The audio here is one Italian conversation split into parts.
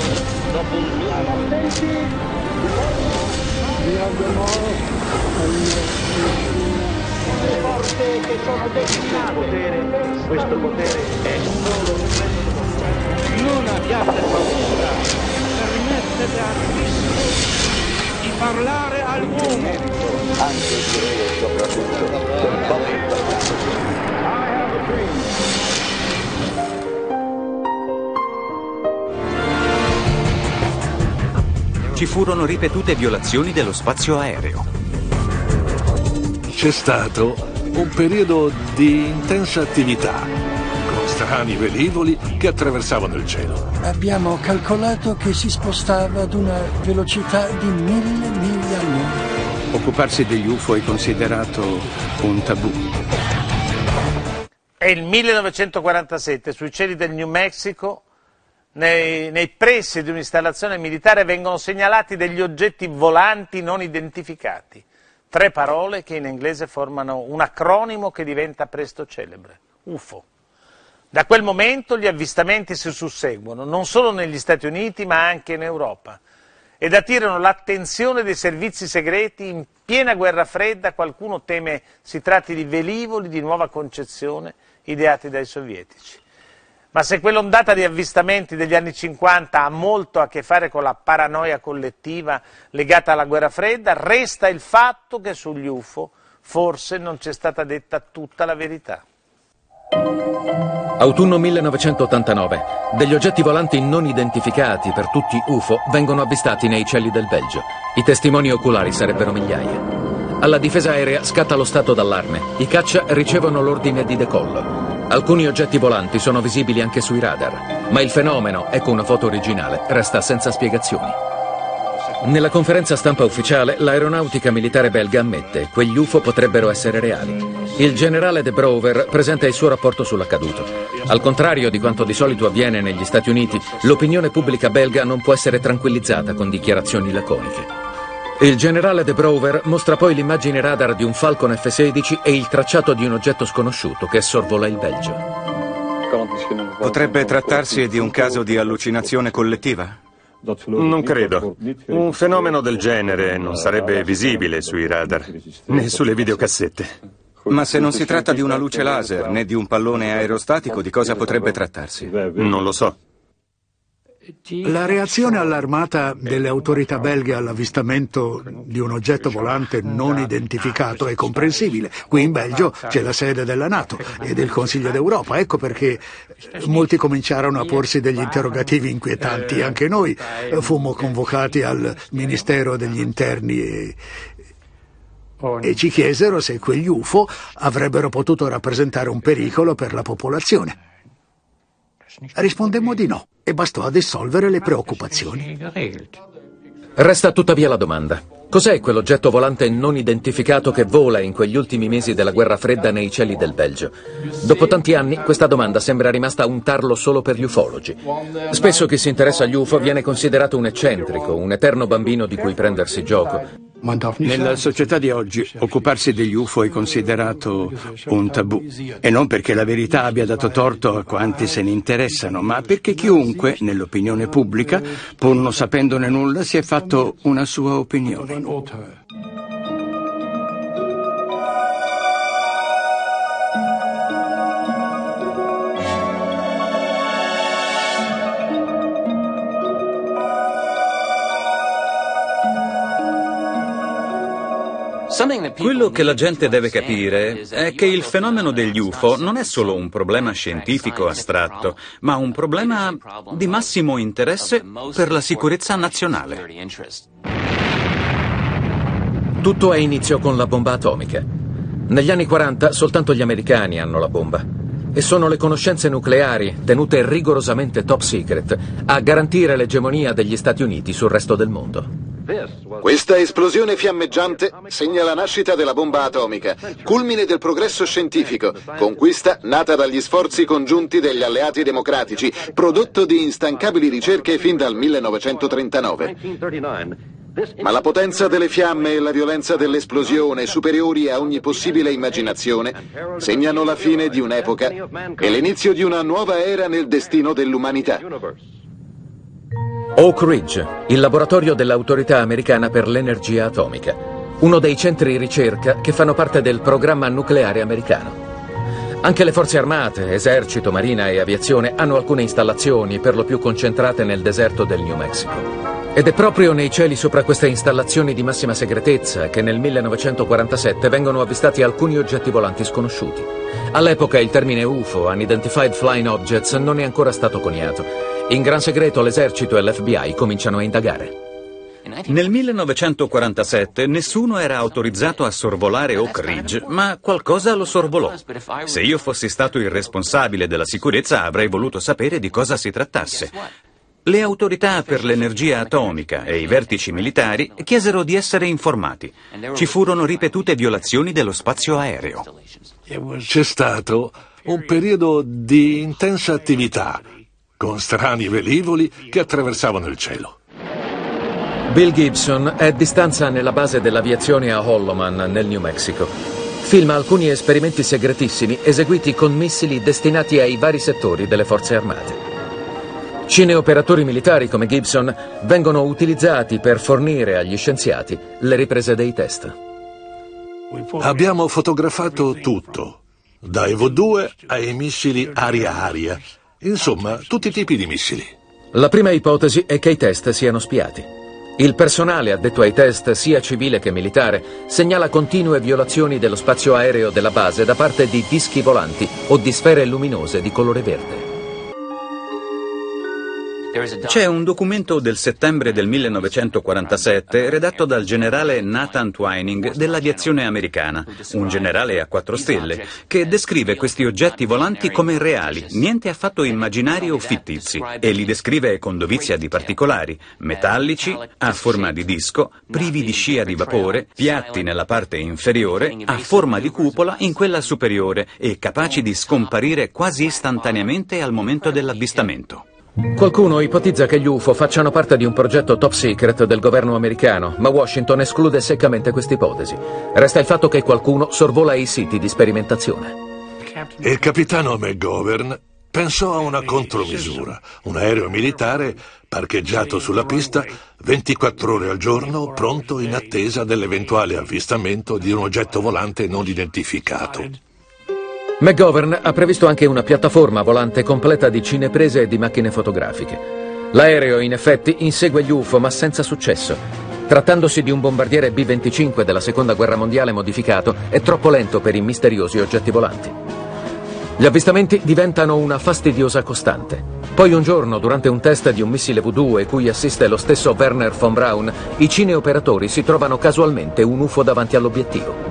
dopo un lungo forze che sono destinate. Questo potere è solo un mezzo. Non abbiate paura, permettete a Cristo di parlare all'uomo. Anche direi e soprattutto un po' Ci furono ripetute violazioni dello spazio aereo. C'è stato un periodo di intensa attività, con strani velivoli che attraversavano il cielo. Abbiamo calcolato che si spostava ad una velocità di 1000 miglia all'ora. Occuparsi degli UFO è considerato un tabù. È il 1947, sui cieli del New Mexico, nei pressi di un'installazione militare vengono segnalati degli oggetti volanti non identificati. 3 parole che in inglese formano un acronimo che diventa presto celebre: UFO. Da quel momento gli avvistamenti si susseguono, non solo negli Stati Uniti ma anche in Europa, ed attirano l'attenzione dei servizi segreti in piena guerra fredda. Qualcuno teme si tratti di velivoli di nuova concezione ideati dai sovietici. Ma se quell'ondata di avvistamenti degli anni 50 ha molto a che fare con la paranoia collettiva legata alla guerra fredda, resta il fatto che sugli UFO forse non c'è stata detta tutta la verità. Autunno 1989. Degli oggetti volanti non identificati, per tutti UFO, vengono avvistati nei cieli del Belgio. I testimoni oculari sarebbero migliaia. Alla difesa aerea scatta lo stato d'allarme. I ricevono l'ordine di decollo. Alcuni oggetti volanti sono visibili anche sui radar, ma il fenomeno, ecco una foto originale, resta senza spiegazioni. Nella conferenza stampa ufficiale, l'aeronautica militare belga ammette che quegli UFO potrebbero essere reali. Il generale De Brouwer presenta il suo rapporto sull'accaduto. Al contrario di quanto di solito avviene negli Stati Uniti, l'opinione pubblica belga non può essere tranquillizzata con dichiarazioni laconiche. Il generale De Brouwer mostra poi l'immagine radar di un Falcon F-16 e il tracciato di un oggetto sconosciuto che sorvola il Belgio. Potrebbe trattarsi di un caso di allucinazione collettiva? Non credo. Un fenomeno del genere non sarebbe visibile sui radar, né sulle videocassette. Ma se non si tratta di una luce laser né di un pallone aerostatico, di cosa potrebbe trattarsi? Non lo so. La reazione allarmata delle autorità belghe all'avvistamento di un oggetto volante non identificato è comprensibile. Qui in Belgio c'è la sede della NATO e del Consiglio d'Europa. Ecco perché molti cominciarono a porsi degli interrogativi inquietanti. Anche noi fummo convocati al Ministero degli Interni e ci chiesero se quegli UFO avrebbero potuto rappresentare un pericolo per la popolazione. Rispondemmo di no e bastò a dissolvere le preoccupazioni. Resta tuttavia la domanda. Cos'è quell'oggetto volante non identificato che vola in quegli ultimi mesi della guerra fredda nei cieli del Belgio? Dopo tanti anni questa domanda sembra rimasta un tarlo solo per gli ufologi. Spesso chi si interessa agli UFO viene considerato un eccentrico, un eterno bambino di cui prendersi gioco. Nella società di oggi occuparsi degli UFO è considerato un tabù. E non perché la verità abbia dato torto a quanti se ne interessano, ma perché chiunque, nell'opinione pubblica, pur non sapendone nulla, si è fatto una sua opinione. Quello che la gente deve capire è che il fenomeno degli UFO non è solo un problema scientifico astratto, ma un problema di massimo interesse per la sicurezza nazionale. Tutto ha inizio con la bomba atomica. Negli anni 40 soltanto gli americani hanno la bomba. E sono le conoscenze nucleari, tenute rigorosamente top secret, a garantire l'egemonia degli Stati Uniti sul resto del mondo. Questa esplosione fiammeggiante segna la nascita della bomba atomica, culmine del progresso scientifico, conquista nata dagli sforzi congiunti degli alleati democratici, prodotto di instancabili ricerche fin dal 1939. Ma la potenza delle fiamme e la violenza dell'esplosione, superiori a ogni possibile immaginazione, segnano la fine di un'epoca e l'inizio di una nuova era nel destino dell'umanità. Oak Ridge, il laboratorio dell'Autorità Americana per l'Energia Atomica, uno dei centri ricerca che fanno parte del programma nucleare americano. Anche le forze armate, esercito, marina e aviazione hanno alcune installazioni, per lo più concentrate nel deserto del New Mexico. Ed è proprio nei cieli sopra queste installazioni di massima segretezza che nel 1947 vengono avvistati alcuni oggetti volanti sconosciuti. All'epoca il termine UFO, Unidentified Flying Objects, non è ancora stato coniato. In gran segreto l'esercito e l'FBI cominciano a indagare. Nel 1947 nessuno era autorizzato a sorvolare Oak Ridge, ma qualcosa lo sorvolò. Se io fossi stato il responsabile della sicurezza avrei voluto sapere di cosa si trattasse. Le autorità per l'energia atomica e i vertici militari chiesero di essere informati. Ci furono ripetute violazioni dello spazio aereo. C'è stato un periodo di intensa attività, con strani velivoli che attraversavano il cielo. Bill Gibson è di stanza nella base dell'aviazione a Holloman, nel New Mexico. Filma alcuni esperimenti segretissimi eseguiti con missili destinati ai vari settori delle forze armate. Cineoperatori militari come Gibson vengono utilizzati per fornire agli scienziati le riprese dei test. Abbiamo fotografato tutto, da Evo 2 ai missili aria-aria, insomma tutti i tipi di missili. La prima ipotesi è che i test siano spiati. Il personale addetto ai test, sia civile che militare, segnala continue violazioni dello spazio aereo della base da parte di dischi volanti o di sfere luminose di colore verde. C'è un documento del settembre del 1947 redatto dal generale Nathan Twining dell'aviazione americana, un generale a 4 stelle, che descrive questi oggetti volanti come reali, niente affatto immaginari o fittizi, e li descrive con dovizia di particolari, metallici, a forma di disco, privi di scia di vapore, piatti nella parte inferiore, a forma di cupola in quella superiore e capaci di scomparire quasi istantaneamente al momento dell'avvistamento. Qualcuno ipotizza che gli UFO facciano parte di un progetto top secret del governo americano, ma Washington esclude seccamente questa ipotesi. Resta il fatto che qualcuno sorvola i siti di sperimentazione. Il capitano McGovern pensò a una contromisura, un aereo militare parcheggiato sulla pista 24 ore al giorno, pronto in attesa dell'eventuale avvistamento di un oggetto volante non identificato. McGovern ha previsto anche una piattaforma volante completa di cineprese e di macchine fotografiche. L'aereo, in effetti, insegue gli UFO, ma senza successo. Trattandosi di un bombardiere B-25 della Seconda Guerra Mondiale modificato, è troppo lento per i misteriosi oggetti volanti. Gli avvistamenti diventano una fastidiosa costante. Poi un giorno, durante un test di un missile V2 cui assiste lo stesso Werner von Braun, i cineoperatori si trovano casualmente un UFO davanti all'obiettivo.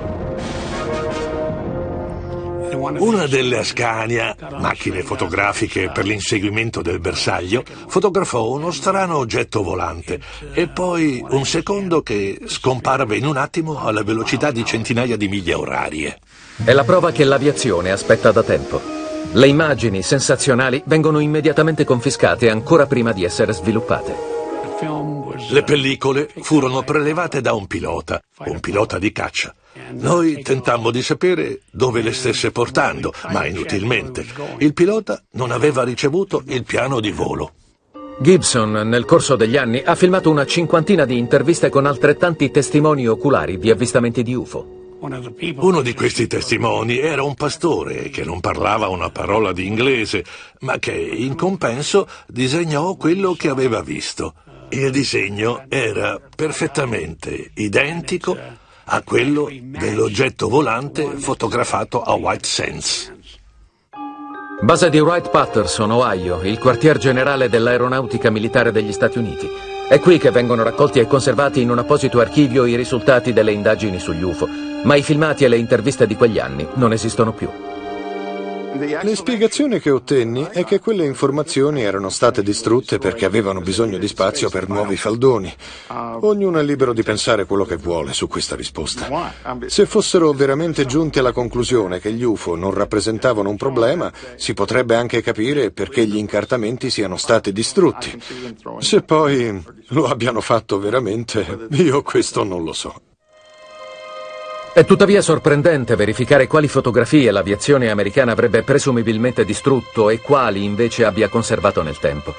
Una delle Ascania, macchine fotografiche per l'inseguimento del bersaglio, fotografò uno strano oggetto volante e poi un secondo che scomparve in un attimo alla velocità di centinaia di miglia orarie. È la prova che l'aviazione aspetta da tempo. Le immagini sensazionali vengono immediatamente confiscate ancora prima di essere sviluppate. Le pellicole furono prelevate da un pilota di caccia. Noi tentammo di sapere dove le stesse portando, ma inutilmente. Il pilota non aveva ricevuto il piano di volo. Gibson, nel corso degli anni, ha filmato una 50 di interviste con altrettanti testimoni oculari di avvistamenti di UFO. Uno di questi testimoni era un pastore che non parlava una parola di inglese, ma che in compenso disegnò quello che aveva visto. Il disegno era perfettamente identico a quello dell'oggetto volante fotografato a White Sands. Base di Wright-Patterson, Ohio, il quartier generale dell'aeronautica militare degli Stati Uniti. È qui che vengono raccolti e conservati in un apposito archivio i risultati delle indagini sugli UFO, ma i filmati e le interviste di quegli anni non esistono più. La spiegazione che ottenni è che quelle informazioni erano state distrutte perché avevano bisogno di spazio per nuovi faldoni. Ognuno è libero di pensare quello che vuole su questa risposta. Se fossero veramente giunti alla conclusione che gli UFO non rappresentavano un problema, si potrebbe anche capire perché gli incartamenti siano stati distrutti. Se poi lo abbiano fatto veramente, io questo non lo so. È tuttavia sorprendente verificare quali fotografie l'aviazione americana avrebbe presumibilmente distrutto e quali invece abbia conservato nel tempo.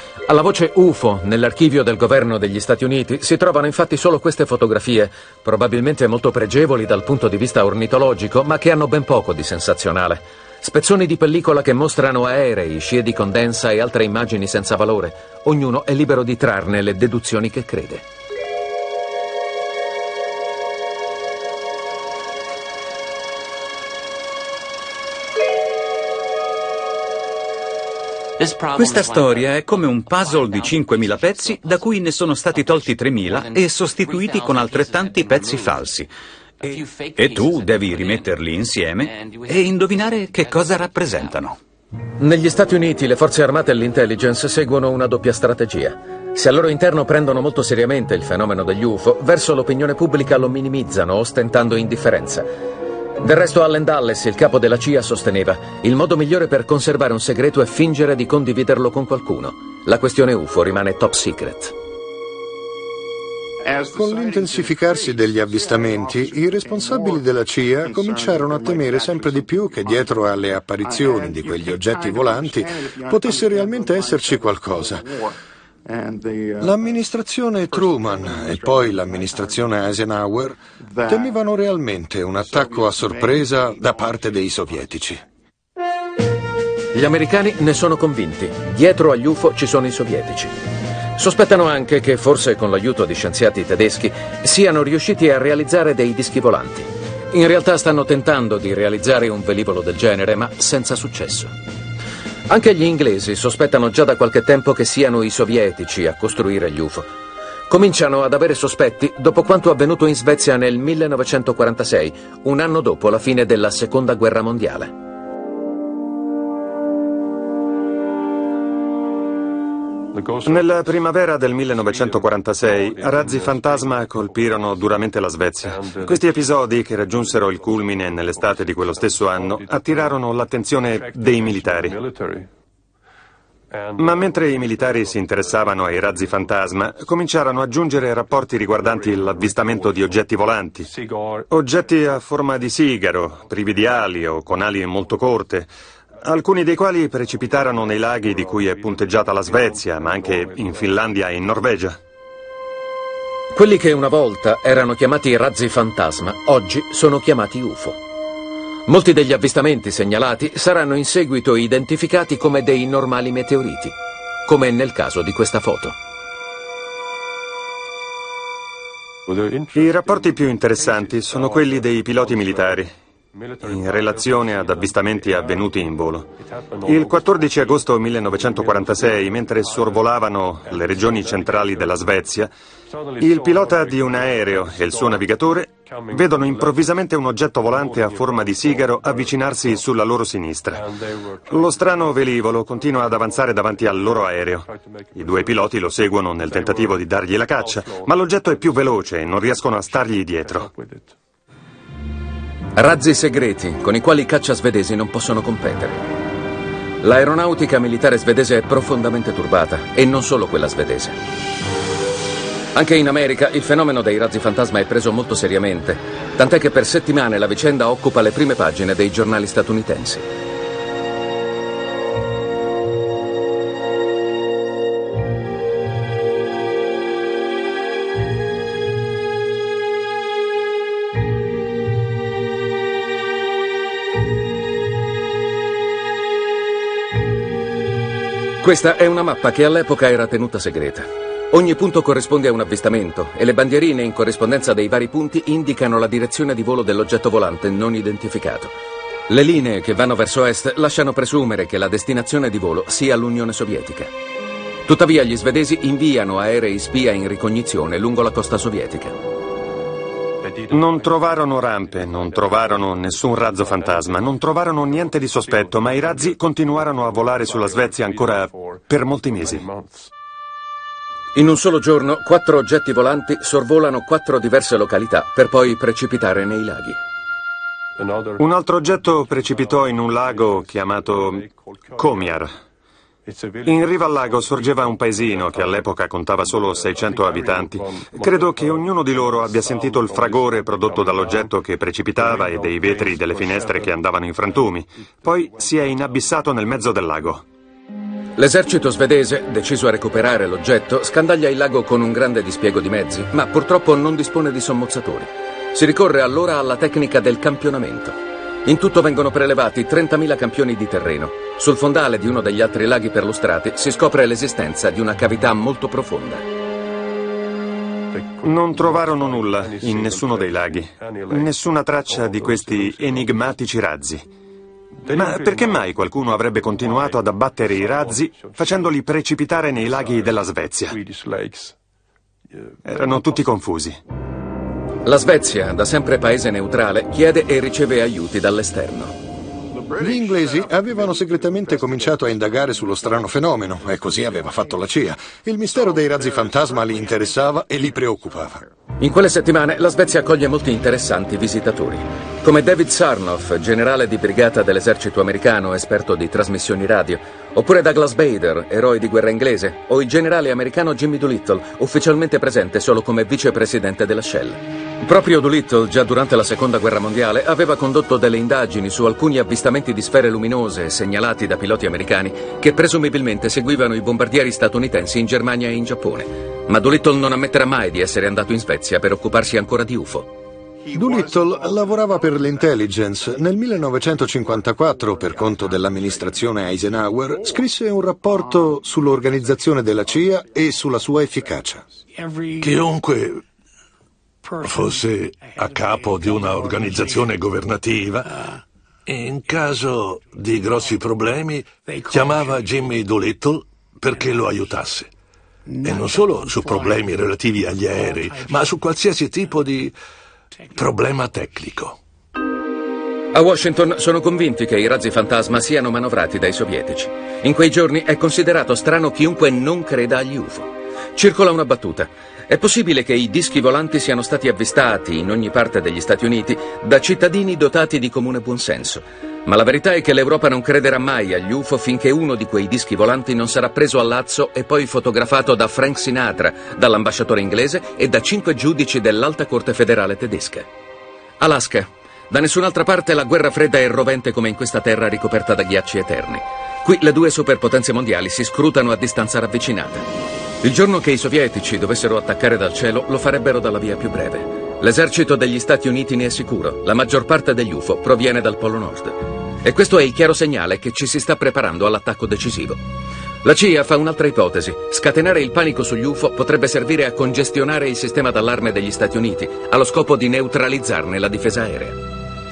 Alla voce UFO nell'archivio del governo degli Stati Uniti si trovano infatti solo queste fotografie, probabilmente molto pregevoli dal punto di vista ornitologico, ma che hanno ben poco di sensazionale. Spezzoni di pellicola che mostrano aerei, scie di condensa e altre immagini senza valore. Ognuno è libero di trarne le deduzioni che crede. Questa storia è come un puzzle di 5.000 pezzi da cui ne sono stati tolti 3.000 e sostituiti con altrettanti pezzi falsi. E tu devi rimetterli insieme e indovinare che cosa rappresentano. Negli Stati Uniti le forze armate e l'intelligence seguono una doppia strategia. Se al loro interno prendono molto seriamente il fenomeno degli UFO, verso l'opinione pubblica lo minimizzano, ostentando indifferenza. Del resto Allen Dulles, il capo della CIA, sosteneva: il modo migliore per conservare un segreto è fingere di condividerlo con qualcuno. La questione UFO rimane top secret. Con l'intensificarsi degli avvistamenti, i responsabili della CIA cominciarono a temere sempre di più che dietro alle apparizioni di quegli oggetti volanti potesse realmente esserci qualcosa. L'amministrazione Truman e poi l'amministrazione Eisenhower temevano realmente un attacco a sorpresa da parte dei sovietici. Gli americani ne sono convinti. Dietro agli UFO ci sono i sovietici. Sospettano anche che, forse con l'aiuto di scienziati tedeschi, siano riusciti a realizzare dei dischi volanti. In realtà stanno tentando di realizzare un velivolo del genere, ma senza successo. Anche gli inglesi sospettano già da qualche tempo che siano i sovietici a costruire gli UFO. Cominciano ad avere sospetti dopo quanto avvenuto in Svezia nel 1946, un anno dopo la fine della Seconda Guerra Mondiale. Nella primavera del 1946, razzi fantasma colpirono duramente la Svezia. Questi episodi, che raggiunsero il culmine nell'estate di quello stesso anno, attirarono l'attenzione dei militari. Ma mentre i militari si interessavano ai razzi fantasma, cominciarono a giungere rapporti riguardanti l'avvistamento di oggetti volanti. Oggetti a forma di sigaro, privi di ali o con ali molto corte, alcuni dei quali precipitarono nei laghi di cui è punteggiata la Svezia, ma anche in Finlandia e in Norvegia. Quelli che una volta erano chiamati razzi fantasma, oggi sono chiamati UFO. Molti degli avvistamenti segnalati saranno in seguito identificati come dei normali meteoriti, come nel caso di questa foto. I rapporti più interessanti sono quelli dei piloti militari, in relazione ad avvistamenti avvenuti in volo. Il 14 agosto 1946, mentre sorvolavano le regioni centrali della Svezia, il pilota di un aereo e il suo navigatore vedono improvvisamente un oggetto volante a forma di sigaro avvicinarsi sulla loro sinistra. Lo strano velivolo continua ad avanzare davanti al loro aereo. I due piloti lo seguono nel tentativo di dargli la caccia, ma l'oggetto è più veloce e non riescono a stargli dietro. Razzi segreti con i quali i caccia svedesi non possono competere. L'aeronautica militare svedese è profondamente turbata, e non solo quella svedese. Anche in America il fenomeno dei razzi fantasma è preso molto seriamente, tant'è che per settimane la vicenda occupa le prime pagine dei giornali statunitensi. Questa è una mappa che all'epoca era tenuta segreta. Ogni punto corrisponde a un avvistamento e le bandierine in corrispondenza dei vari punti indicano la direzione di volo dell'oggetto volante non identificato. Le linee che vanno verso est lasciano presumere che la destinazione di volo sia l'Unione Sovietica. Tuttavia gli svedesi inviano aerei spia in ricognizione lungo la costa sovietica. Non trovarono rampe, non trovarono nessun razzo fantasma, non trovarono niente di sospetto, ma i razzi continuarono a volare sulla Svezia ancora per molti mesi. In un solo giorno, 4 oggetti volanti sorvolano 4 diverse località per poi precipitare nei laghi. Un altro oggetto precipitò in un lago chiamato Komiar. In riva al lago sorgeva un paesino che all'epoca contava solo 600 abitanti. Credo che ognuno di loro abbia sentito il fragore prodotto dall'oggetto che precipitava e dei vetri delle finestre che andavano in frantumi. Poi si è inabissato nel mezzo del lago. L'esercito svedese, deciso a recuperare l'oggetto, scandaglia il lago con un grande dispiego di mezzi, ma purtroppo non dispone di sommozzatori. Si ricorre allora alla tecnica del campionamento. In tutto vengono prelevati 30.000 campioni di terreno. Sul fondale di uno degli altri laghi perlustrati si scopre l'esistenza di una cavità molto profonda. Non trovarono nulla in nessuno dei laghi, nessuna traccia di questi enigmatici razzi. Ma perché mai qualcuno avrebbe continuato ad abbattere i razzi facendoli precipitare nei laghi della Svezia? Erano tutti confusi. La Svezia, da sempre paese neutrale, chiede e riceve aiuti dall'esterno. Gli inglesi avevano segretamente cominciato a indagare sullo strano fenomeno, e così aveva fatto la CIA. Il mistero dei razzi fantasma li interessava e li preoccupava. In quelle settimane la Svezia accoglie molti interessanti visitatori, come David Sarnoff, generale di brigata dell'esercito americano, esperto di trasmissioni radio, oppure Douglas Bader, eroe di guerra inglese, o il generale americano Jimmy Doolittle, ufficialmente presente solo come vicepresidente della Shell. Proprio Doolittle, già durante la Seconda Guerra Mondiale, aveva condotto delle indagini su alcuni avvistamenti di sfere luminose segnalati da piloti americani che presumibilmente seguivano i bombardieri statunitensi in Germania e in Giappone. Ma Doolittle non ammetterà mai di essere andato in Svezia per occuparsi ancora di UFO. Doolittle lavorava per l'intelligence. Nel 1954, per conto dell'amministrazione Eisenhower, scrisse un rapporto sull'organizzazione della CIA e sulla sua efficacia. Chiunque fosse a capo di una organizzaone governativa, in caso di grossi problemi, chiamava Jimmy Doolittle perché lo aiutasse. E non solo su problemi relativi agli aerei, ma su qualsiasi tipo di problema tecnico. A Washington sono convinti che i razzi fantasma siano manovrati dai sovietici. In quei giorni è considerato strano chiunque non creda agli UFO. Circola una battuta. È possibile che i dischi volanti siano stati avvistati in ogni parte degli Stati Uniti da cittadini dotati di comune buonsenso. Ma la verità è che l'Europa non crederà mai agli UFO finché uno di quei dischi volanti non sarà preso al lazzo e poi fotografato da Frank Sinatra, dall'ambasciatore inglese e da 5 giudici dell'Alta Corte Federale tedesca. Alaska. Da nessun'altra parte la guerra fredda è rovente come in questa terra ricoperta da ghiacci eterni. Qui le due superpotenze mondiali si scrutano a distanza ravvicinata. Il giorno che i sovietici dovessero attaccare dal cielo lo farebbero dalla via più breve. L'esercito degli Stati Uniti ne è sicuro, la maggior parte degli UFO proviene dal Polo Nord. E questo è il chiaro segnale che ci si sta preparando all'attacco decisivo. La CIA fa un'altra ipotesi. Scatenare il panico sugli UFO potrebbe servire a congestionare il sistema d'allarme degli Stati Uniti, allo scopo di neutralizzarne la difesa aerea.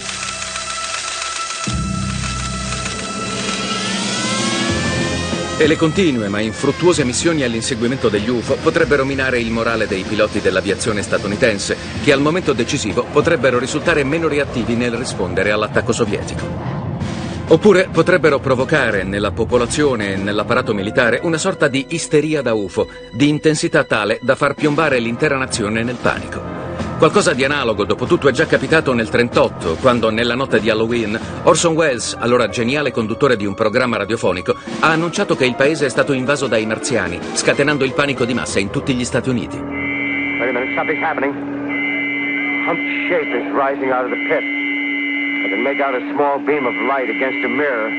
E le continue ma infruttuose missioni all'inseguimento degli UFO potrebbero minare il morale dei piloti dell'aviazione statunitense, che al momento decisivo potrebbero risultare meno reattivi nel rispondere all'attacco sovietico. Oppure potrebbero provocare nella popolazione e nell'apparato militare una sorta di isteria da UFO, di intensità tale da far piombare l'intera nazione nel panico. Qualcosa di analogo, dopo tutto, è già capitato nel 1938, quando nella notte di Halloween Orson Welles, allora geniale conduttore di un programma radiofonico, ha annunciato che il paese è stato invaso dai marziani, scatenando il panico di massa in tutti gli Stati Uniti. Wait a minute, something's happening. Humped shape is rising out of the pit. I can make out a small beam of light against a mirror.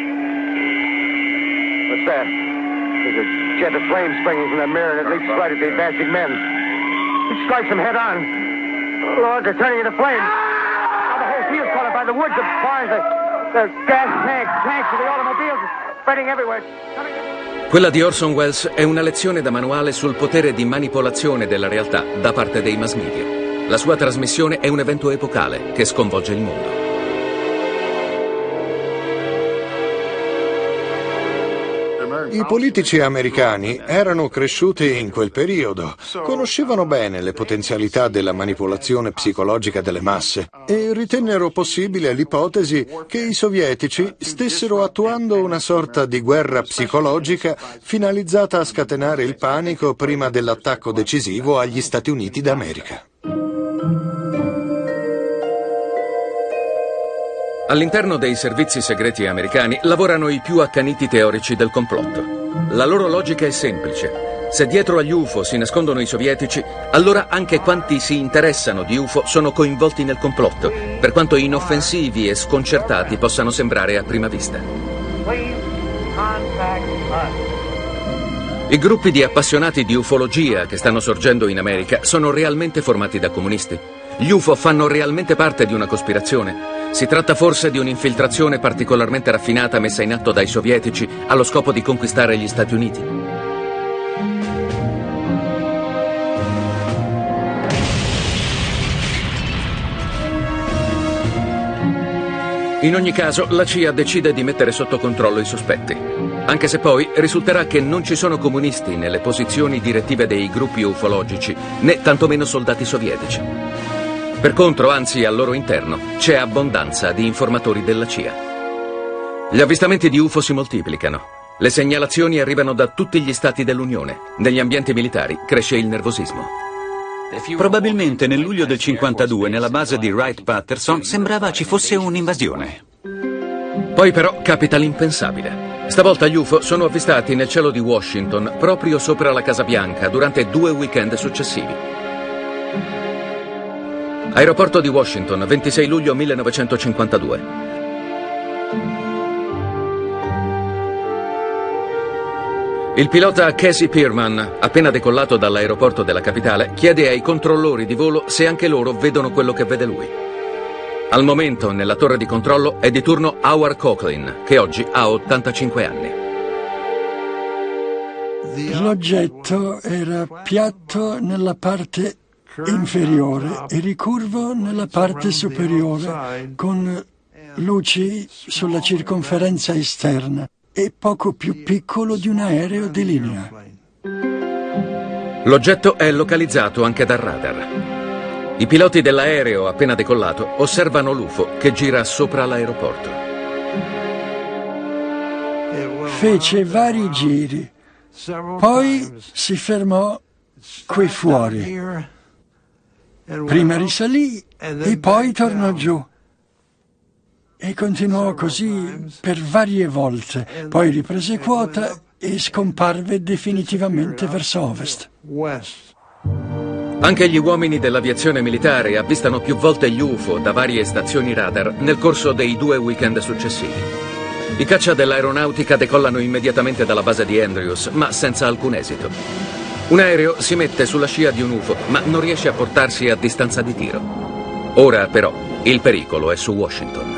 What's that? There's a jet of flame springing from the mirror and it leaps right at the advancing men. It strikes them head on. Lord, they're turning into flames. Now the whole field's caught up by the woods, the barns, the gas tanks of the automobiles spreading everywhere. Quella di Orson Welles è una lezione da manuale sul potere di manipolazione della realtà da parte dei mass media. La sua trasmissione è un evento epocale che sconvolge il mondo. I politici americani erano cresciuti in quel periodo, conoscevano bene le potenzialità della manipolazione psicologica delle masse e ritennero possibile l'ipotesi che i sovietici stessero attuando una sorta di guerra psicologica finalizzata a scatenare il panico prima dell'attacco decisivo agli Stati Uniti d'America. All'interno dei servizi segreti americani lavorano i più accaniti teorici del complotto. La loro logica è semplice. Se dietro agli UFO si nascondono i sovietici, allora anche quanti si interessano di UFO sono coinvolti nel complotto, per quanto inoffensivi e sconcertati possano sembrare a prima vista. Please contact us. I gruppi di appassionati di ufologia che stanno sorgendo in America sono realmente formati da comunisti? Gli UFO fanno realmente parte di una cospirazione? Si tratta forse di un'infiltrazione particolarmente raffinata messa in atto dai sovietici allo scopo di conquistare gli Stati Uniti? In ogni caso, la CIA decide di mettere sotto controllo i sospetti, anche se poi risulterà che non ci sono comunisti nelle posizioni direttive dei gruppi ufologici, né tantomeno soldati sovietici. Per contro, anzi, al loro interno c'è abbondanza di informatori della CIA. Gli avvistamenti di UFO si moltiplicano. Le segnalazioni arrivano da tutti gli stati dell'Unione. Negli ambienti militari cresce il nervosismo. Probabilmente nel luglio del 52, nella base di Wright-Patterson, sembrava ci fosse un'invasione. Poi però capita l'impensabile. Stavolta gli UFO sono avvistati nel cielo di Washington, proprio sopra la Casa Bianca, durante 2 weekend successivi. Aeroporto di Washington, 26 luglio 1952. Il pilota Casey Pearman, appena decollato dall'aeroporto della capitale, chiede ai controllori di volo se anche loro vedono quello che vede lui. Al momento, nella torre di controllo, è di turno Howard Coughlin, che oggi ha 85 anni. L'oggetto era piatto nella parte inferiore e ricurvo nella parte superiore, con luci sulla circonferenza esterna e poco più piccolo di un aereo di linea. L'oggetto è localizzato anche dal radar. I piloti dell'aereo appena decollato osservano l'UFO che gira sopra l'aeroporto. Fece vari giri, poi si fermò qui fuori. Prima risalì e poi tornò giù. E continuò così per varie volte. Poi riprese quota e scomparve definitivamente verso ovest. Anche gli uomini dell'aviazione militare avvistano più volte gli UFO da varie stazioni radar nel corso dei 2 weekend successivi. I caccia dell'aeronautica decollano immediatamente dalla base di Andrews, ma senza alcun esito. Un aereo si mette sulla scia di un UFO, ma non riesce a portarsi a distanza di tiro. Ora, però, il pericolo è su Washington.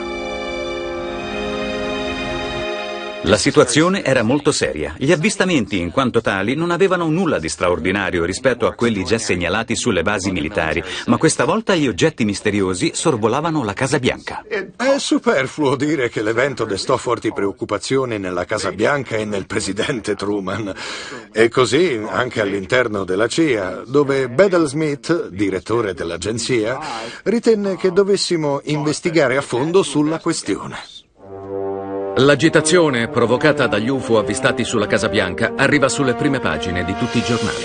La situazione era molto seria. Gli avvistamenti, in quanto tali, non avevano nulla di straordinario rispetto a quelli già segnalati sulle basi militari, ma questa volta gli oggetti misteriosi sorvolavano la Casa Bianca. È superfluo dire che l'evento destò forti preoccupazioni nella Casa Bianca e nel presidente Truman. E così anche all'interno della CIA, dove Bedell Smith, direttore dell'agenzia, ritenne che dovessimo investigare a fondo sulla questione. L'agitazione provocata dagli UFO avvistati sulla Casa Bianca arriva sulle prime pagine di tutti i giornali.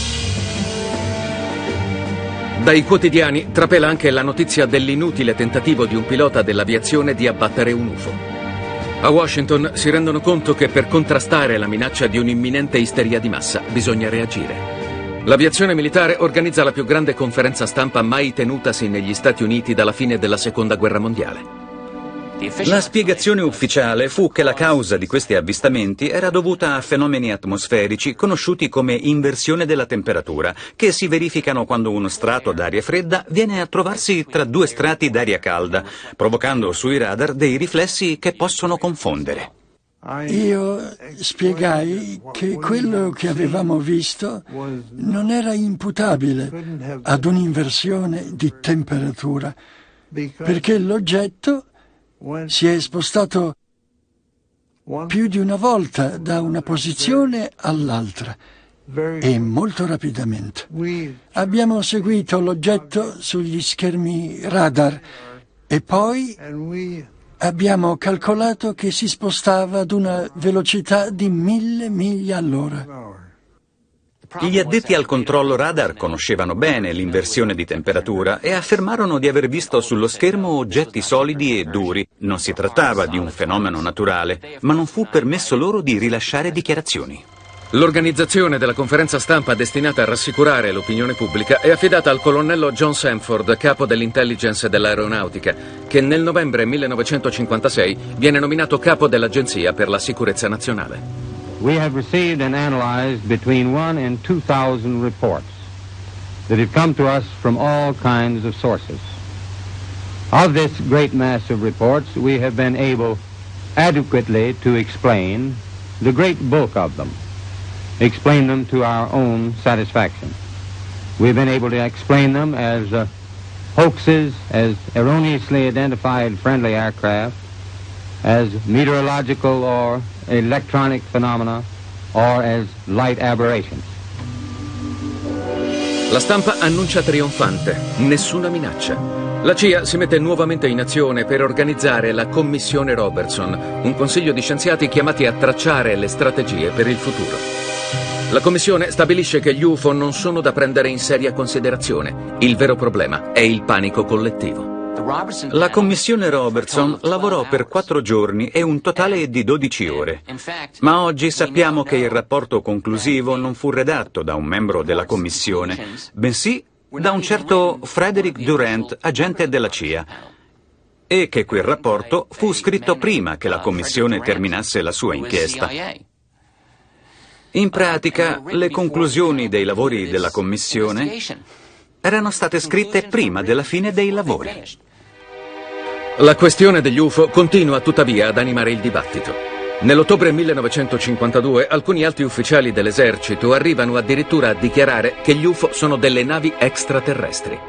Dai quotidiani trapela anche la notizia dell'inutile tentativo di un pilota dell'aviazione di abbattere un UFO. A Washington si rendono conto che per contrastare la minaccia di un'imminente isteria di massa bisogna reagire. L'aviazione militare organizza la più grande conferenza stampa mai tenutasi negli Stati Uniti dalla fine della Seconda Guerra Mondiale. La spiegazione ufficiale fu che la causa di questi avvistamenti era dovuta a fenomeni atmosferici conosciuti come inversione della temperatura, che si verificano quando uno strato d'aria fredda viene a trovarsi tra 2 strati d'aria calda, provocando sui radar dei riflessi che possono confondere. Io spiegai che quello che avevamo visto non era imputabile ad un'inversione di temperatura, perché l'oggetto si è spostato più di una volta da una posizione all'altra e molto rapidamente. Abbiamo seguito l'oggetto sugli schermi radar e poi abbiamo calcolato che si spostava ad una velocità di 1000 miglia all'ora. Gli addetti al controllo radar conoscevano bene l'inversione di temperatura e affermarono di aver visto sullo schermo oggetti solidi e duri. Non si trattava di un fenomeno naturale, ma non fu permesso loro di rilasciare dichiarazioni. L'organizzazione della conferenza stampa destinata a rassicurare l'opinione pubblica è affidata al colonnello John Sanford, capo dell'intelligence dell'aeronautica, che nel novembre 1956 viene nominato capo dell'Agenzia per la sicurezza nazionale. we have received and analyzed between 1,000 and 2,000 reports that have come to us from all kinds of sources. Of this great mass of reports, we have been able adequately to explain the great bulk of them, explain them to our own satisfaction. We've been able to explain them as hoaxes, as erroneously identified friendly aircraft, as meteorological or electronic phenomena, or as light aberrations. La stampa annuncia trionfante, nessuna minaccia. La CIA si mette nuovamente in azione per organizzare la Commissione Robertson, un consiglio di scienziati chiamati a tracciare le strategie per il futuro. La Commissione stabilisce che gli UFO non sono da prendere in seria considerazione. Il vero problema è il panico collettivo. La Commissione Robertson lavorò per 4 giorni e un totale di 12 ore. Ma oggi sappiamo che il rapporto conclusivo non fu redatto da un membro della Commissione, bensì da un certo Frederick Durant, agente della CIA, e che quel rapporto fu scritto prima che la Commissione terminasse la sua inchiesta. In pratica, le conclusioni dei lavori della Commissione erano state scritte prima della fine dei lavori. La questione degli UFO continua tuttavia ad animare il dibattito. Nell'ottobre 1952 alcuni alti ufficiali dell'esercito arrivano addirittura a dichiarare che gli UFO sono delle navi extraterrestri.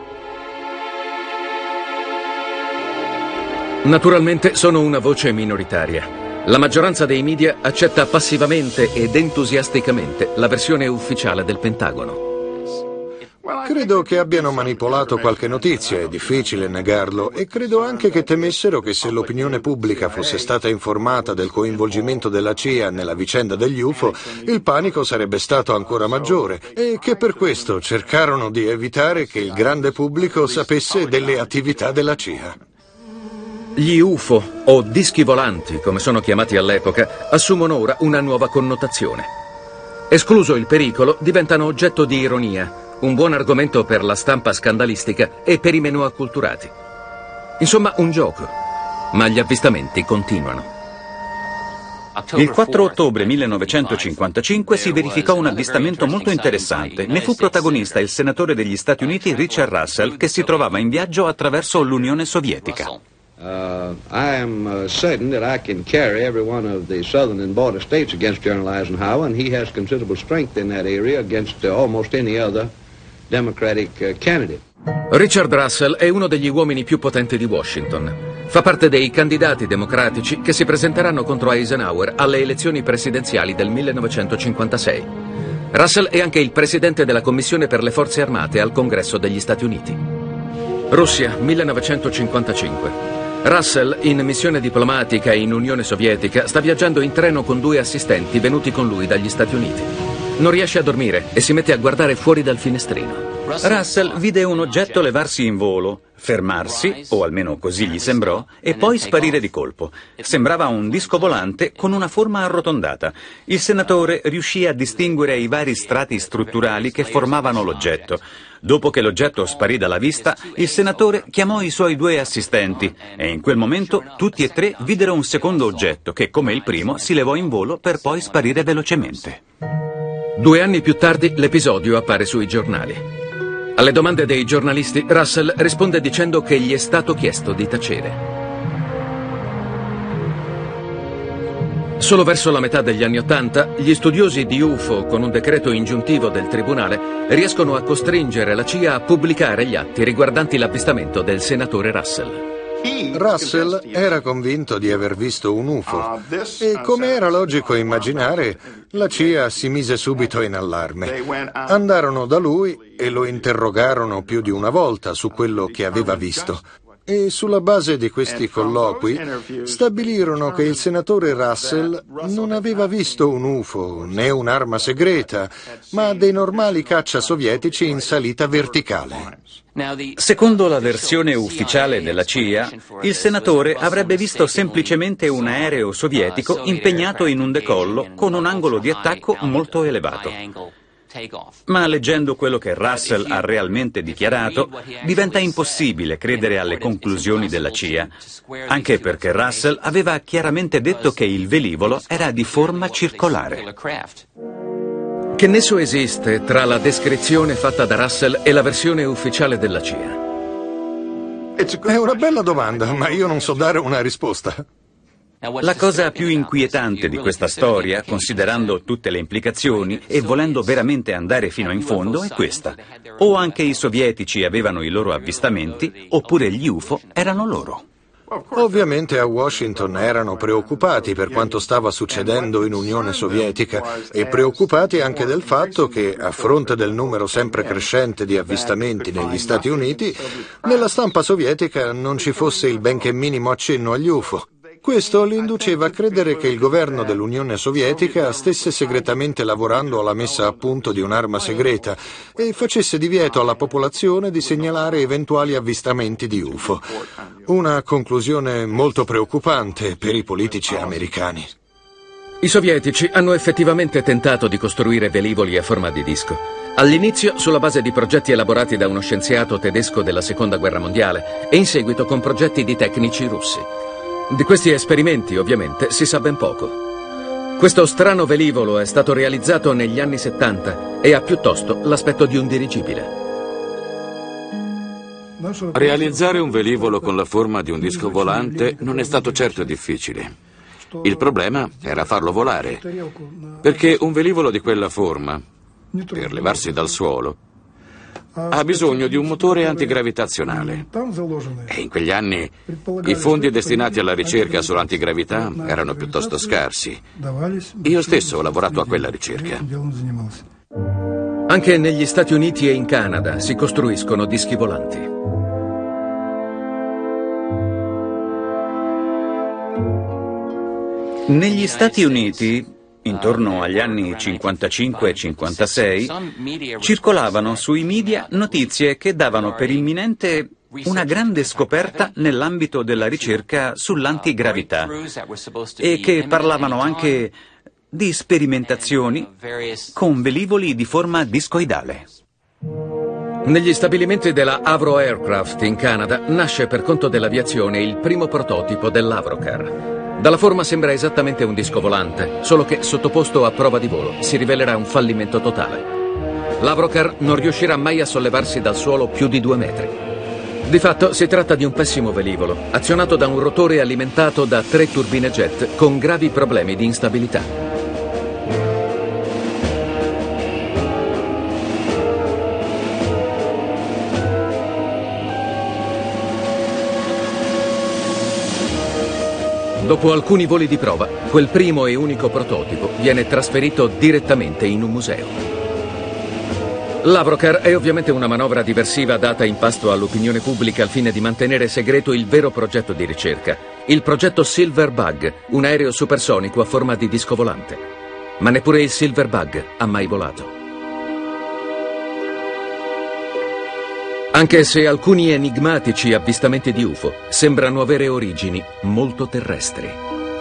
Naturalmente sono una voce minoritaria. La maggioranza dei media accetta passivamente ed entusiasticamente la versione ufficiale del Pentagono. Credo che abbiano manipolato qualche notizia, è difficile negarlo, e credo anche che temessero che se l'opinione pubblica fosse stata informata del coinvolgimento della CIA nella vicenda degli UFO, il panico sarebbe stato ancora maggiore e che per questo cercarono di evitare che il grande pubblico sapesse delle attività della CIA. Gli UFO, o dischi volanti, come sono chiamati all'epoca, assumono ora una nuova connotazione. Escluso il pericolo, diventano oggetto di ironia, un buon argomento per la stampa scandalistica e per i meno acculturati. Insomma, un gioco. Ma gli avvistamenti continuano. Il 4 ottobre 1955 si verificò un avvistamento molto interessante. Ne fu protagonista il senatore degli Stati Uniti Richard Russell, che si trovava in viaggio attraverso l'Unione Sovietica. I am certain that I can carry every one of the southern and border states against General Eisenhower, and he has considerable strength in that area against almost any other Democratic candidate. Richard Russell è uno degli uomini più potenti di Washington. Fa parte dei candidati democratici che si presenteranno contro Eisenhower alle elezioni presidenziali del 1956. Russell è anche il presidente della Commissione per le Forze Armate al Congresso degli Stati Uniti. Russia, 1955. Russell, in missione diplomatica in Unione Sovietica, sta viaggiando in treno con 2 assistenti venuti con lui dagli Stati Uniti. Non riesce a dormire e si mette a guardare fuori dal finestrino. Russell vide un oggetto levarsi in volo, fermarsi, o almeno così gli sembrò, e poi sparire di colpo. Sembrava un disco volante con una forma arrotondata. Il senatore riuscì a distinguere i vari strati strutturali che formavano l'oggetto. Dopo che l'oggetto sparì dalla vista, il senatore chiamò i suoi 2 assistenti e in quel momento tutti e 3 videro un secondo oggetto che, come il primo, si levò in volo per poi sparire velocemente. 2 anni più tardi l'episodio appare sui giornali. Alle domande dei giornalisti, Russell risponde dicendo che gli è stato chiesto di tacere. Solo verso la metà degli anni '80, gli studiosi di UFO, con un decreto ingiuntivo del tribunale, riescono a costringere la CIA a pubblicare gli atti riguardanti l'avvistamento del senatore Russell. Russell era convinto di aver visto un UFO e, come era logico immaginare, la CIA si mise subito in allarme. Andarono da lui e lo interrogarono più di una volta su quello che aveva visto. E sulla base di questi colloqui stabilirono che il senatore Russell non aveva visto un UFO né un'arma segreta, ma dei normali caccia sovietici in salita verticale. Secondo la versione ufficiale della CIA, il senatore avrebbe visto semplicemente un aereo sovietico impegnato in un decollo con un angolo di attacco molto elevato. Ma leggendo quello che Russell ha realmente dichiarato, diventa impossibile credere alle conclusioni della CIA, anche perché Russell aveva chiaramente detto che il velivolo era di forma circolare. Che nesso esiste tra la descrizione fatta da Russell e la versione ufficiale della CIA? È una bella domanda, ma io non so dare una risposta. La cosa più inquietante di questa storia, considerando tutte le implicazioni e volendo veramente andare fino in fondo, è questa. O anche i sovietici avevano i loro avvistamenti, oppure gli UFO erano loro. Ovviamente a Washington erano preoccupati per quanto stava succedendo in Unione Sovietica e preoccupati anche del fatto che, a fronte del numero sempre crescente di avvistamenti negli Stati Uniti, nella stampa sovietica non ci fosse il benché minimo accenno agli UFO. Questo li induceva a credere che il governo dell'Unione Sovietica stesse segretamente lavorando alla messa a punto di un'arma segreta e facesse divieto alla popolazione di segnalare eventuali avvistamenti di UFO. Una conclusione molto preoccupante per i politici americani. I sovietici hanno effettivamente tentato di costruire velivoli a forma di disco. All'inizio sulla base di progetti elaborati da uno scienziato tedesco della Seconda Guerra Mondiale e in seguito con progetti di tecnici russi. Di questi esperimenti, ovviamente, si sa ben poco. Questo strano velivolo è stato realizzato negli anni 70 e ha piuttosto l'aspetto di un dirigibile. Realizzare un velivolo con la forma di un disco volante non è stato certo difficile. Il problema era farlo volare, perché un velivolo di quella forma, per levarsi dal suolo, ha bisogno di un motore antigravitazionale. E in quegli anni i fondi destinati alla ricerca sull'antigravità erano piuttosto scarsi. Io stesso ho lavorato a quella ricerca. Anche negli Stati Uniti e in Canada si costruiscono dischi volanti. Negli Stati Uniti, intorno agli anni 55 e 56, circolavano sui media notizie che davano per imminente una grande scoperta nell'ambito della ricerca sull'antigravità e che parlavano anche di sperimentazioni con velivoli di forma discoidale. Negli stabilimenti della Avro Aircraft in Canada nasce per conto dell'aviazione il primo prototipo dell'Avrocar. Dalla forma sembra esattamente un disco volante, solo che sottoposto a prova di volo si rivelerà un fallimento totale. L'Avrocar non riuscirà mai a sollevarsi dal suolo più di 2 metri. Di fatto si tratta di un pessimo velivolo, azionato da un rotore alimentato da 3 turbine jet con gravi problemi di instabilità. Dopo alcuni voli di prova, quel primo e unico prototipo viene trasferito direttamente in un museo. L'Avrocar è ovviamente una manovra diversiva data in pasto all'opinione pubblica al fine di mantenere segreto il vero progetto di ricerca, il progetto Silverbug, un aereo supersonico a forma di disco volante. Ma neppure il Silverbug ha mai volato. Anche se alcuni enigmatici avvistamenti di UFO sembrano avere origini molto terrestri.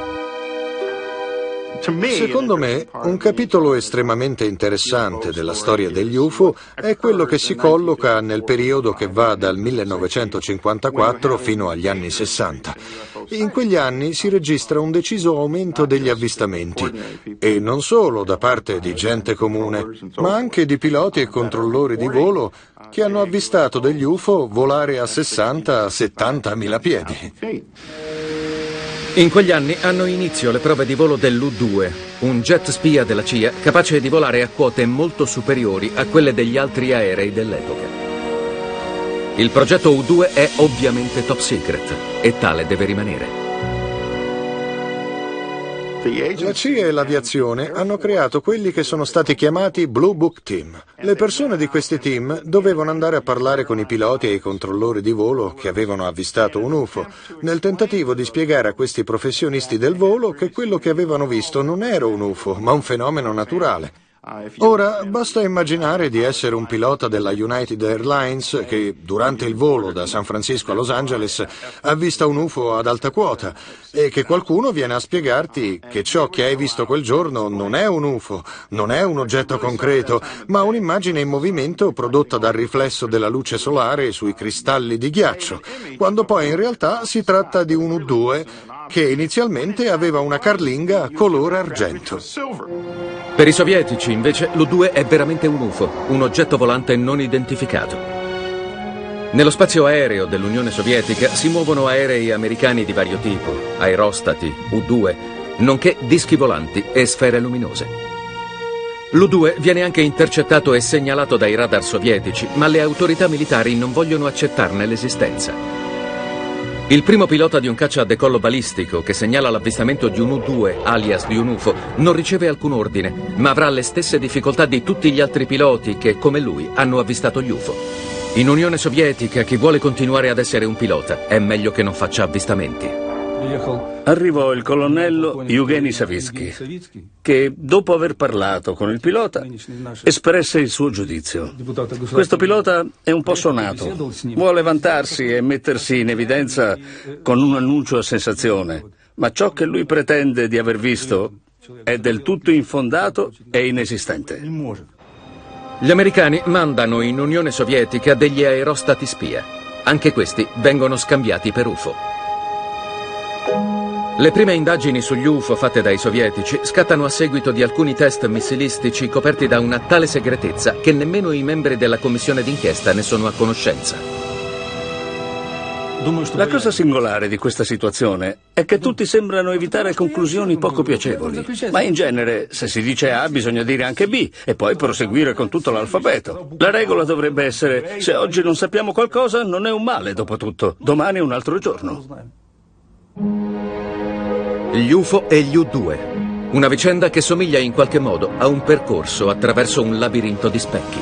Secondo me, un capitolo estremamente interessante della storia degli UFO è quello che si colloca nel periodo che va dal 1954 fino agli anni 60. In quegli anni si registra un deciso aumento degli avvistamenti, e non solo da parte di gente comune, ma anche di piloti e controllori di volo che hanno avvistato degli UFO volare a 60-70 mila piedi. In quegli anni hanno inizio le prove di volo dell'U-2, un jet spia della CIA capace di volare a quote molto superiori a quelle degli altri aerei dell'epoca. Il progetto U-2 è ovviamente top secret e tale deve rimanere. La CIA e l'aviazione hanno creato quelli che sono stati chiamati Blue Book Team. Le persone di questi team dovevano andare a parlare con i piloti e i controllori di volo che avevano avvistato un UFO, nel tentativo di spiegare a questi professionisti del volo che quello che avevano visto non era un UFO, ma un fenomeno naturale. Ora, basta immaginare di essere un pilota della United Airlines che, durante il volo da San Francisco a Los Angeles, ha visto un UFO ad alta quota e che qualcuno viene a spiegarti che ciò che hai visto quel giorno non è un UFO, non è un oggetto concreto, ma un'immagine in movimento prodotta dal riflesso della luce solare sui cristalli di ghiaccio, quando poi in realtà si tratta di un U2 che inizialmente aveva una carlinga colore argento. Per i sovietici, invece, l'U2 è veramente un UFO, un oggetto volante non identificato. Nello spazio aereo dell'Unione Sovietica si muovono aerei americani di vario tipo, aerostati, U2, nonché dischi volanti e sfere luminose. L'U2 viene anche intercettato e segnalato dai radar sovietici, ma le autorità militari non vogliono accettarne l'esistenza. Il primo pilota di un caccia a decollo balistico che segnala l'avvistamento di un U2, alias di un UFO, non riceve alcun ordine, ma avrà le stesse difficoltà di tutti gli altri piloti che, come lui, hanno avvistato gli UFO. In Unione Sovietica, chi vuole continuare ad essere un pilota è meglio che non faccia avvistamenti. Arrivò il colonnello Evgeny Savitsky, che dopo aver parlato con il pilota espresse il suo giudizio. Questo pilota è un po' sonato, vuole vantarsi e mettersi in evidenza con un annuncio a sensazione, ma ciò che lui pretende di aver visto è del tutto infondato e inesistente. Gli americani mandano in Unione Sovietica degli aerostati spia. Anche questi vengono scambiati per UFO. Le prime indagini sugli UFO fatte dai sovietici scattano a seguito di alcuni test missilistici coperti da una tale segretezza che nemmeno i membri della commissione d'inchiesta ne sono a conoscenza. La cosa singolare di questa situazione è che tutti sembrano evitare conclusioni poco piacevoli, ma in genere se si dice A bisogna dire anche B e poi proseguire con tutto l'alfabeto. La regola dovrebbe essere: se oggi non sappiamo qualcosa non è un male, dopo tutto, domani è un altro giorno. Gli UFO e gli U2, una vicenda che somiglia in qualche modo a un percorso attraverso un labirinto di specchi.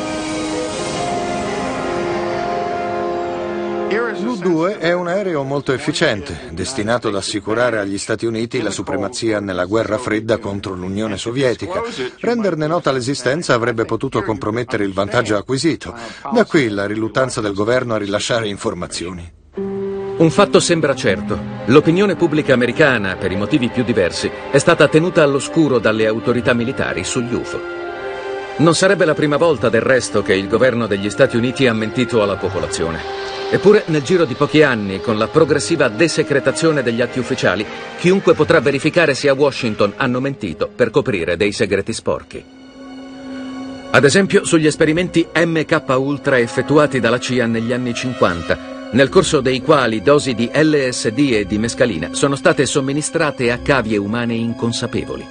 L'U2 è un aereo molto efficiente, destinato ad assicurare agli Stati Uniti la supremazia nella guerra fredda contro l'Unione Sovietica. Renderne nota l'esistenza avrebbe potuto compromettere il vantaggio acquisito. Da qui la riluttanza del governo a rilasciare informazioni. Un fatto sembra certo. L'opinione pubblica americana, per i motivi più diversi, è stata tenuta all'oscuro dalle autorità militari sugli UFO. Non sarebbe la prima volta, del resto, che il governo degli Stati Uniti ha mentito alla popolazione. Eppure, nel giro di pochi anni, con la progressiva desecretazione degli atti ufficiali, chiunque potrà verificare se a Washington hanno mentito per coprire dei segreti sporchi. Ad esempio, sugli esperimenti MK Ultra effettuati dalla CIA negli anni 50, nel corso dei quali dosi di LSD e di mescalina sono state somministrate a cavie umane inconsapevoli.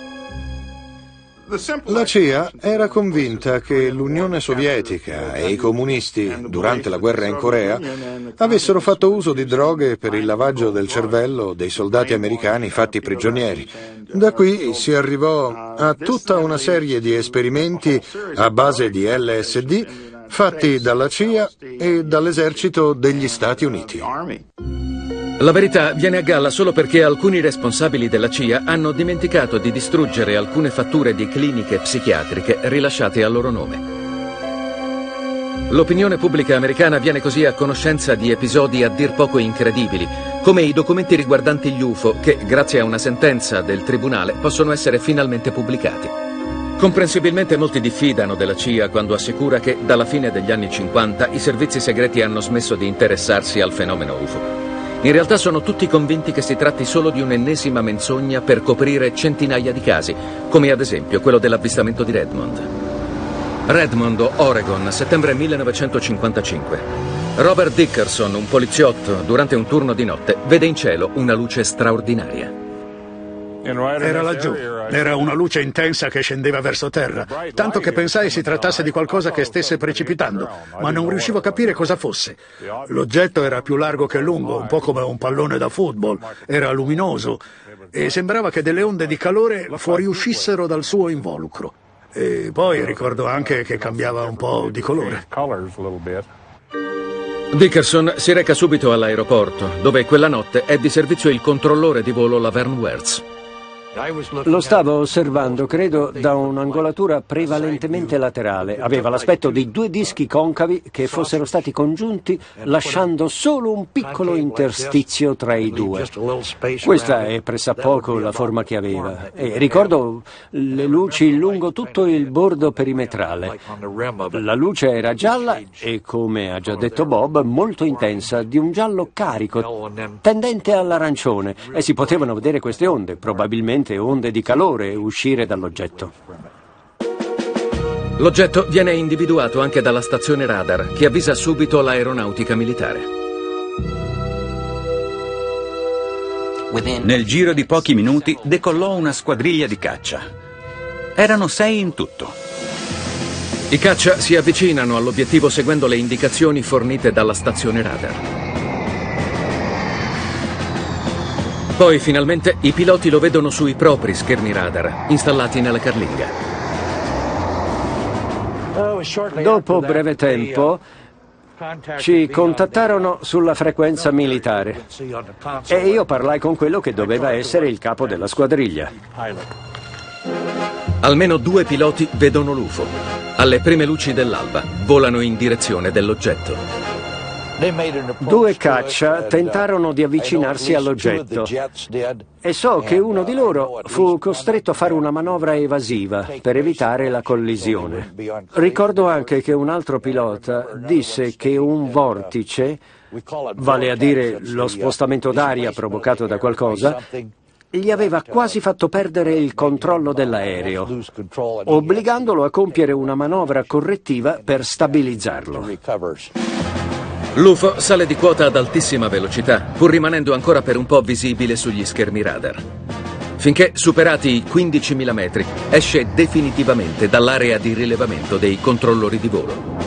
La CIA era convinta che l'Unione Sovietica e i comunisti, durante la guerra in Corea, avessero fatto uso di droghe per il lavaggio del cervello dei soldati americani fatti prigionieri. Da qui si arrivò a tutta una serie di esperimenti a base di LSD fatti dalla CIA e dall'esercito degli Stati Uniti. La verità viene a galla solo perché alcuni responsabili della CIA hanno dimenticato di distruggere alcune fatture di cliniche psichiatriche rilasciate a loro nome. L'opinione pubblica americana viene così a conoscenza di episodi a dir poco incredibili, come i documenti riguardanti gli UFO che, grazie a una sentenza del tribunale, possono essere finalmente pubblicati. Comprensibilmente molti diffidano della CIA quando assicura che, dalla fine degli anni 50, i servizi segreti hanno smesso di interessarsi al fenomeno UFO. In realtà sono tutti convinti che si tratti solo di un'ennesima menzogna per coprire centinaia di casi, come ad esempio quello dell'avvistamento di Redmond. Redmond, Oregon, settembre 1955. Robert Dickerson, un poliziotto, durante un turno di notte, vede in cielo una luce straordinaria. Era laggiù, era una luce intensa che scendeva verso terra, tanto che pensai si trattasse di qualcosa che stesse precipitando, ma non riuscivo a capire cosa fosse. L'oggetto era più largo che lungo, un po' come un pallone da football, era luminoso e sembrava che delle onde di calore fuoriuscissero dal suo involucro. E poi ricordo anche che cambiava un po' di colore. Dickerson si reca subito all'aeroporto, dove quella notte è di servizio il controllore di volo Laverne Wertz. Lo stavo osservando, credo, da un'angolatura prevalentemente laterale. Aveva l'aspetto di due dischi concavi che fossero stati congiunti lasciando solo un piccolo interstizio tra i due. Questa è pressappoco la forma che aveva. E ricordo le luci lungo tutto il bordo perimetrale. La luce era gialla e, come ha già detto Bob, molto intensa, di un giallo carico, tendente all'arancione, e si potevano vedere queste onde, probabilmente onde di calore, uscire dall'oggetto. L'oggetto viene individuato anche dalla stazione radar, che avvisa subito l'aeronautica militare. Nel giro di pochi minuti decollò una squadriglia di caccia. Erano 6 in tutto. I caccia si avvicinano all'obiettivo seguendo le indicazioni fornite dalla stazione radar. Poi, finalmente, i piloti lo vedono sui propri schermi radar, installati nella carlinga. Dopo breve tempo ci contattarono sulla frequenza militare e io parlai con quello che doveva essere il capo della squadriglia. Almeno 2 piloti vedono l'UFO. Alle prime luci dell'alba, volano in direzione dell'oggetto. 2 caccia tentarono di avvicinarsi all'oggetto e so che uno di loro fu costretto a fare una manovra evasiva per evitare la collisione. Ricordo anche che un altro pilota disse che un vortice, vale a dire lo spostamento d'aria provocato da qualcosa, gli aveva quasi fatto perdere il controllo dell'aereo, obbligandolo a compiere una manovra correttiva per stabilizzarlo. L'UFO sale di quota ad altissima velocità, pur rimanendo ancora per un po' visibile sugli schermi radar. Finché, superati i 15.000 metri, esce definitivamente dall'area di rilevamento dei controllori di volo.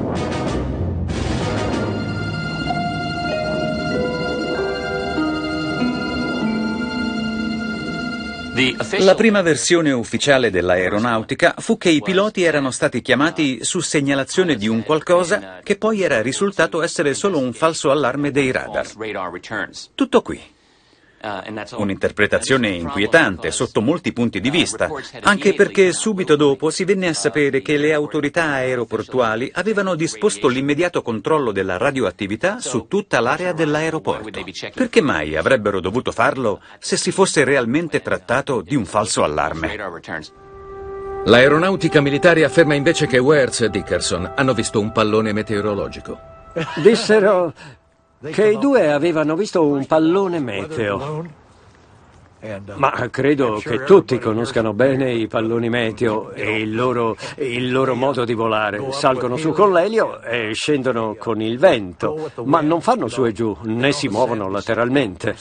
La prima versione ufficiale dell'aeronautica fu che i piloti erano stati chiamati su segnalazione di un qualcosa che poi era risultato essere solo un falso allarme dei radar. Tutto qui. Un'interpretazione inquietante sotto molti punti di vista, anche perché subito dopo si venne a sapere che le autorità aeroportuali avevano disposto l'immediato controllo della radioattività su tutta l'area dell'aeroporto. Perché mai avrebbero dovuto farlo se si fosse realmente trattato di un falso allarme? L'aeronautica militare afferma invece che Wertz e Dickerson hanno visto un pallone meteorologico. Dissero che i 2 avevano visto un pallone meteo. Ma credo che tutti conoscano bene i palloni meteo e il loro modo di volare. Salgono su con l'elio e scendono con il vento, ma non fanno su e giù, né si muovono lateralmente.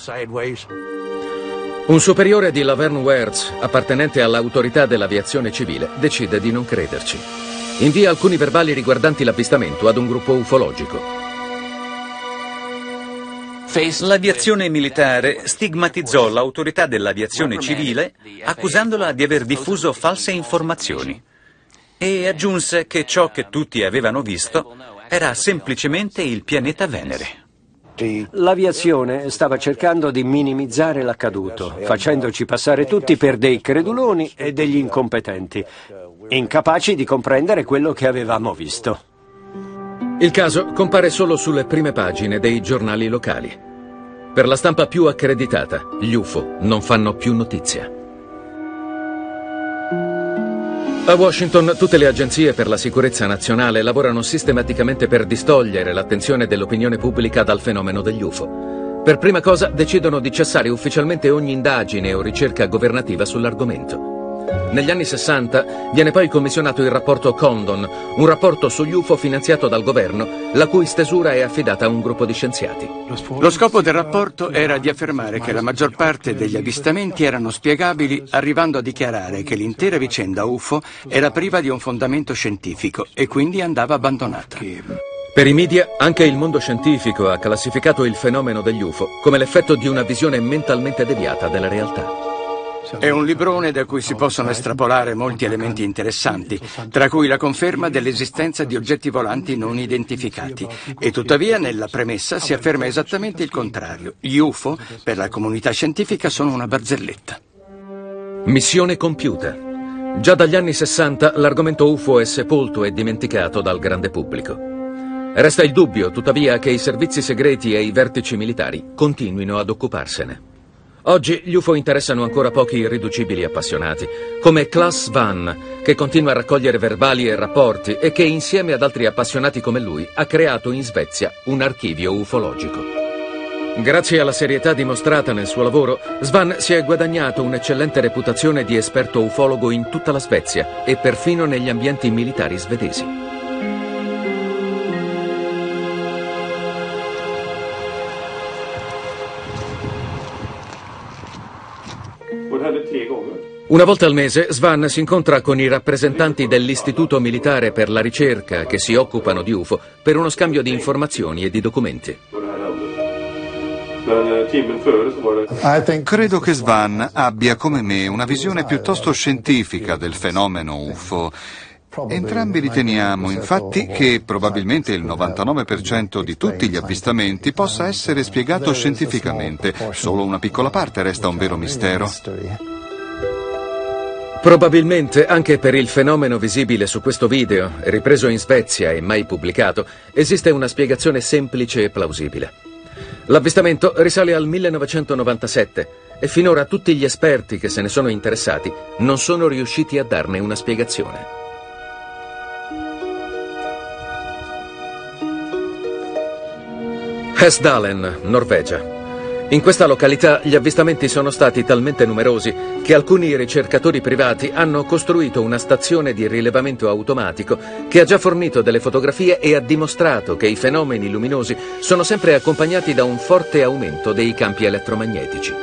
Un superiore di Laverne Wertz, appartenente all'autorità dell'aviazione civile, decide di non crederci. Invia alcuni verbali riguardanti l'avvistamento ad un gruppo ufologico. L'aviazione militare stigmatizzò l'autorità dell'aviazione civile accusandola di aver diffuso false informazioni e aggiunse che ciò che tutti avevano visto era semplicemente il pianeta Venere. L'aviazione stava cercando di minimizzare l'accaduto, facendoci passare tutti per dei creduloni e degli incompetenti, incapaci di comprendere quello che avevamo visto. Il caso compare solo sulle prime pagine dei giornali locali. Per la stampa più accreditata, gli UFO non fanno più notizia. A Washington tutte le agenzie per la sicurezza nazionale lavorano sistematicamente per distogliere l'attenzione dell'opinione pubblica dal fenomeno degli UFO. Per prima cosa decidono di cessare ufficialmente ogni indagine o ricerca governativa sull'argomento. Negli anni 60 viene poi commissionato il rapporto Condon, un rapporto sugli UFO finanziato dal governo, la cui stesura è affidata a un gruppo di scienziati. Lo scopo del rapporto era di affermare che la maggior parte degli avvistamenti erano spiegabili, arrivando a dichiarare che l'intera vicenda UFO era priva di un fondamento scientifico e quindi andava abbandonata. Per i media, anche il mondo scientifico ha classificato il fenomeno degli UFO come l'effetto di una visione mentalmente deviata della realtà. È un librone da cui si possono estrapolare molti elementi interessanti, tra cui la conferma dell'esistenza di oggetti volanti non identificati. E tuttavia nella premessa si afferma esattamente il contrario. Gli UFO, per la comunità scientifica, sono una barzelletta. Missione compiuta. Già dagli anni 60 l'argomento UFO è sepolto e dimenticato dal grande pubblico. Resta il dubbio, tuttavia, che i servizi segreti e i vertici militari continuino ad occuparsene. Oggi gli UFO interessano ancora pochi irriducibili appassionati, come Klaas Svan, che continua a raccogliere verbali e rapporti e che insieme ad altri appassionati come lui ha creato in Svezia un archivio ufologico. Grazie alla serietà dimostrata nel suo lavoro, Svan si è guadagnato un'eccellente reputazione di esperto ufologo in tutta la Svezia e perfino negli ambienti militari svedesi. Una volta al mese Svan si incontra con i rappresentanti dell'Istituto Militare per la Ricerca che si occupano di UFO per uno scambio di informazioni e di documenti. Credo che Svan abbia come me una visione piuttosto scientifica del fenomeno UFO. Entrambi riteniamo, infatti, che probabilmente il 99% di tutti gli avvistamenti possa essere spiegato scientificamente. Solo una piccola parte resta un vero mistero. Probabilmente anche per il fenomeno visibile su questo video, ripreso in Svezia e mai pubblicato, esiste una spiegazione semplice e plausibile. L'avvistamento risale al 1997 e finora tutti gli esperti che se ne sono interessati non sono riusciti a darne una spiegazione. Hesdalen, Norvegia. In questa località gli avvistamenti sono stati talmente numerosi che alcuni ricercatori privati hanno costruito una stazione di rilevamento automatico che ha già fornito delle fotografie e ha dimostrato che i fenomeni luminosi sono sempre accompagnati da un forte aumento dei campi elettromagnetici.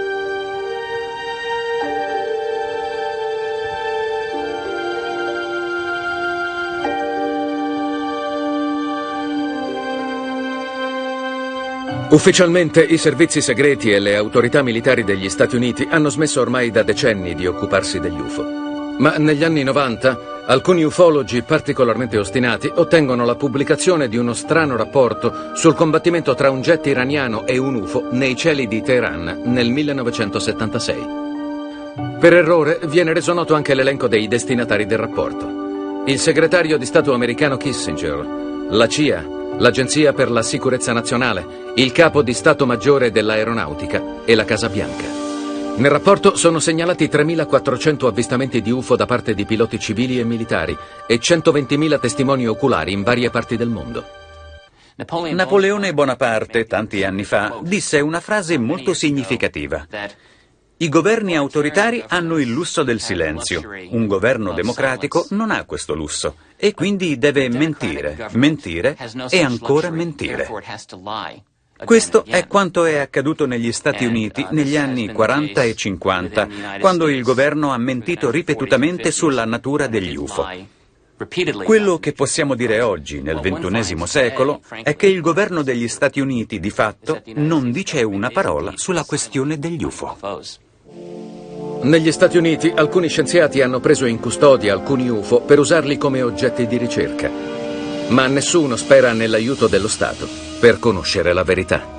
Ufficialmente i servizi segreti e le autorità militari degli Stati Uniti hanno smesso ormai da decenni di occuparsi degli UFO. Ma negli anni 90 alcuni ufologi particolarmente ostinati ottengono la pubblicazione di uno strano rapporto sul combattimento tra un jet iraniano e un UFO nei cieli di Teheran nel 1976. Per errore viene reso noto anche l'elenco dei destinatari del rapporto. Il segretario di Stato americano Kissinger, la CIA, l'Agenzia per la Sicurezza Nazionale, il capo di Stato Maggiore dell'Aeronautica e la Casa Bianca. Nel rapporto sono segnalati 3.400 avvistamenti di UFO da parte di piloti civili e militari e 120.000 testimoni oculari in varie parti del mondo. Napoleone Bonaparte, tanti anni fa, disse una frase molto significativa. I governi autoritari hanno il lusso del silenzio. Un governo democratico non ha questo lusso e quindi deve mentire, mentire e ancora mentire. Questo è quanto è accaduto negli Stati Uniti negli anni 40 e 50, quando il governo ha mentito ripetutamente sulla natura degli UFO. Quello che possiamo dire oggi, nel XXI secolo, è che il governo degli Stati Uniti, di fatto, non dice una parola sulla questione degli UFO. Negli Stati Uniti alcuni scienziati hanno preso in custodia alcuni UFO per usarli come oggetti di ricerca, ma nessuno spera nell'aiuto dello Stato per conoscere la verità.